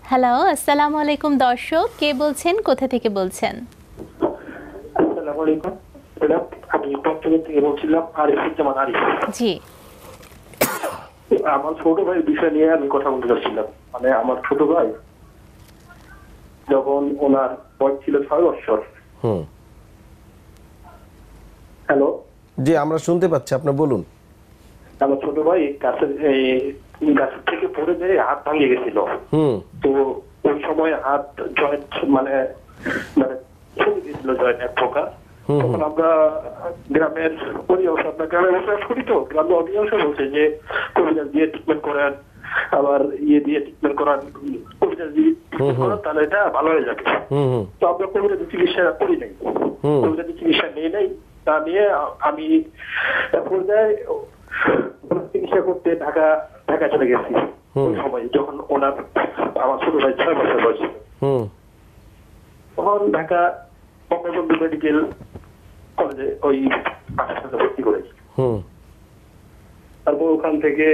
Hello, আসসালামু আলাইকুম দর্শক, কে বলছেন, কোথা থেকে বলছেন? আসসালামু আলাইকুম ম্যাডাম, আমি টকটক থেকে বলছিলাম আরিফুজ্জামান আরিফ। জি। আমার ছোট ভাইয়ের বিষয় নিয়ে আমি কথা বলতে চাচ্ছিলাম। মানে আমার ছোট ভাই যখন ওনার বয়স ছিল 6 বছর। হ্যালো, জি আমরা শুনতে পাচ্ছি, আপনি বলুন। আমার ছোট ভাই গাছের থেকে পড়ে যেয়ে হাত ভাঙে গেছিল। তো ওই সময় হাত জয়েন্ট মানে ছুটে গেছিল জয়েন্ট এক প্রকার। তখন আমরা গ্রামের অধিকাংশ বলছে যে কবিরাজ দিয়ে ট্রিটমেন্ট করেন, আবার দিয়ে ট্রিটমেন্ট করান, কবিরাজ দিয়ে করান, তাহলে এটা ভালো হয়ে যাবে। তো আমরা কবিরাজ চিকিৎসা করি নাই, কবিরাজ চিকিৎসা নিয়ে নেই। তা নিয়ে আমি পর্যায়ে চিকিৎসা করতে ঢাকা চলে গেছি। ওই সময় যখন আমার ছোট ভাই 6 বছর বয়স, তখন ঢাকা বঙ্গবন্ধু মেডিকেল কলেজে ওই হাসপাতালে ভর্তি করেছি। তারপর ওখান থেকে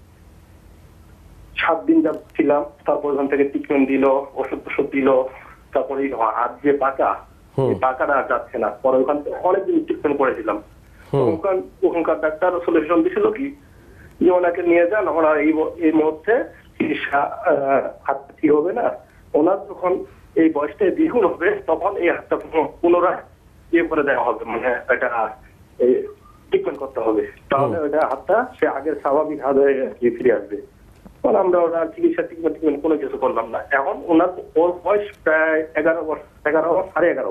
7 দিন ছিলাম। তারপর ওখান থেকে ট্রিটমেন্ট দিল, ওষুধ দিল। তারপরে হাত যে পাকাটা যাচ্ছে না। পরে ওখান থেকে অনেকদিন ট্রিটমেন্ট করেছিলাম। ওখানকার ডাক্তার সলিউশন দিছিল কি যে ওনাকে নিয়ে যান, ওনার এই মুহূর্তে চিকিৎসা হাত ঠিক হবে না। ওনার যখন এই বয়সটা দ্বিগুণ হবে তখন এই হাতটা পুনরায় করে দেওয়া হবে, মানে এটা ট্রিটমেন্ট করতে হবে। তাহলে ওইটা হাতটা সে আগের স্বাভাবিক হাত হয়ে ফিরে আসবে। তখন আমরা ওনার চিকিৎসা ট্রিটমেন্ট কোনো কিছু করলাম না। এখন ওর বয়স প্রায় 11 সাড়ে 11।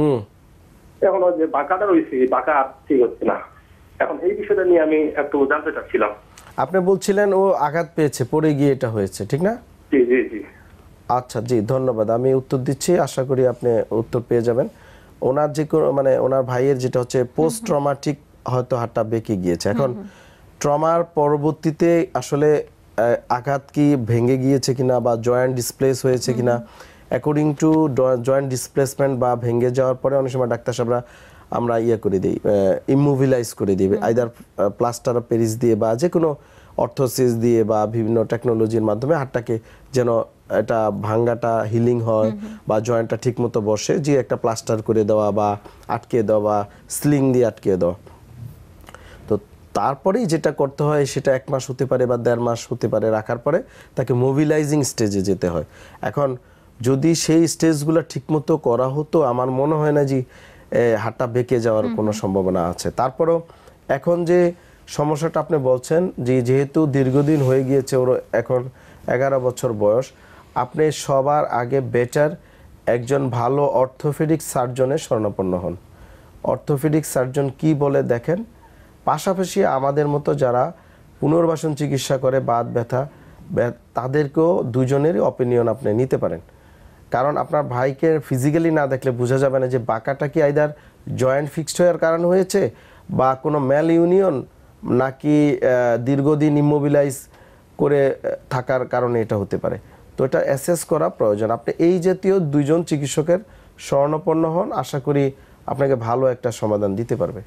এখন ওর যে বাঁকাটা রয়েছে, বাঁকা ঠিক হচ্ছে না। এখন এই বিষয়টা নিয়ে আমি একটু জানতে চাচ্ছিলাম। আপনি বলছিলেন ও আঘাত পেয়েছে, পড়ে গিয়ে এটা হয়েছে, ঠিক না? জি জি জি। আচ্ছা, জি ধন্যবাদ। আমি উত্তর দিচ্ছি, আশা করি আপনি উত্তর পেয়ে যাবেন। ওনার যে মানে ওনার ভাইয়ের যেটা হচ্ছে পোস্ট ট্রমাটিক, হয়তো হাতটা বেঁকে গিয়েছে। এখন ট্রমার পরবর্তীতে আসলে আঘাত কি ভেঙে গিয়েছে কিনা বা জয়েন্ট ডিসপ্লেস হয়েছে কিনা, অ্যাকর্ডিং টু জয়েন্ট ডিসপ্লেসমেন্ট বা ভেঙে যাওয়ার পরে অনেক সময় ডাক্তার সাহেবরা আমরা করে দিই, ইমুভিলাইজ করে দিই, আইদার প্লাস্টার অফ প্যারিস দিয়ে বা যে কোনো অর্থোসিস দিয়ে বা বিভিন্ন টেকনোলজির মাধ্যমে হাতটাকে যেন এটা ভাঙ্গাটা হিলিং হয় বা জয়েন্টটা ঠিক মতো বসে, যে একটা প্লাস্টার করে দেওয়া বা আটকে দেওয়া বা স্লিং দিয়ে আটকে দেওয়া। তো তারপরেই যেটা করতে হয় সেটা 1 মাস হতে পারে বা 1.5 মাস হতে পারে, রাখার পরে তাকে মোবিলাইজিং স্টেজে যেতে হয়। এখন যদি সেই স্টেজগুলো ঠিকমতো করা হতো, আমার মনে হয় না যে হাতটা বেঁকে যাওয়ার কোনো সম্ভাবনা আছে। তারপরও এখন যে সমস্যাটা আপনি বলছেন যে যেহেতু দীর্ঘদিন হয়ে গিয়েছে, ওর এখন 11 বছর বয়স, আপনি সবার আগে বেটার একজন ভালো অর্থোপেডিক সার্জনের শরণাপন্ন হন। অর্থোপেডিক সার্জন কি বলে দেখেন, পাশাপাশি আমাদের মতো যারা পুনর্বাসন চিকিৎসা করে বাত ব্যথা, তাদেরকেও দুজনেরই অপিনিয়ন আপনি নিতে পারেন। কারণ আপনার ভাইকে ফিজিক্যালি না দেখলে বোঝা যাবে না যে বাঁকাটা কি আইদার জয়েন্ট ফিক্সড হওয়ার কারণ হয়েছে বা কোনো ম্যাল ইউনিয়ন, নাকি দীর্ঘদিন ইমোবিলাইজ করে থাকার কারণে এটা হতে পারে। তো এটা অ্যাসেস করা প্রয়োজন। আপনি এই জাতীয় 2 জন চিকিৎসকের শরণাপন্ন হন, আশা করি আপনাকে ভালো একটা সমাধান দিতে পারবে।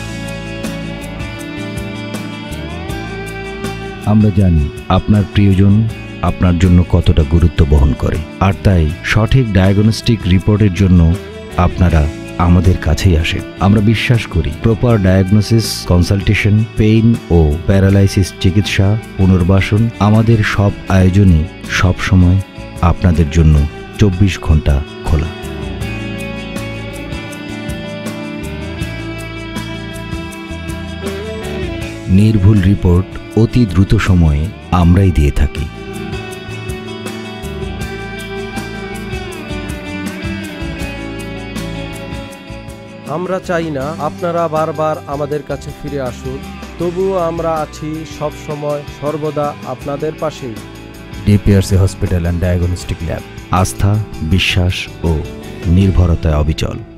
আমরা জানি আপনার প্রিয়জন আপনার জন্য কতটা গুরুত্ব বহন করে, আর তাই সঠিক ডায়াগনস্টিক রিপোর্টের জন্য আপনারা আমাদের কাছেই আসেন। আমরা বিশ্বাস করি প্রপার ডায়াগনোসিস, কনসালটেশন, পেইন ও প্যারালাইসিস চিকিৎসা, পুনর্বাসন, আমাদের সব আয়োজনই সব সময় আপনাদের জন্য 24 ঘন্টা খোলা। নির্ভুল রিপোর্ট অতি দ্রুত সময়ে আমরাই দিয়ে থাকি। আমরা চাই না আপনারা বারবার আমাদের কাছে ফিরে আসুন, তবুও আমরা আছি সব সময় সর্বদা আপনাদের পাশেই। DPRC hospital and diagnostic lab, আস্থা, বিশ্বাস ও নির্ভরতায় অবিচল।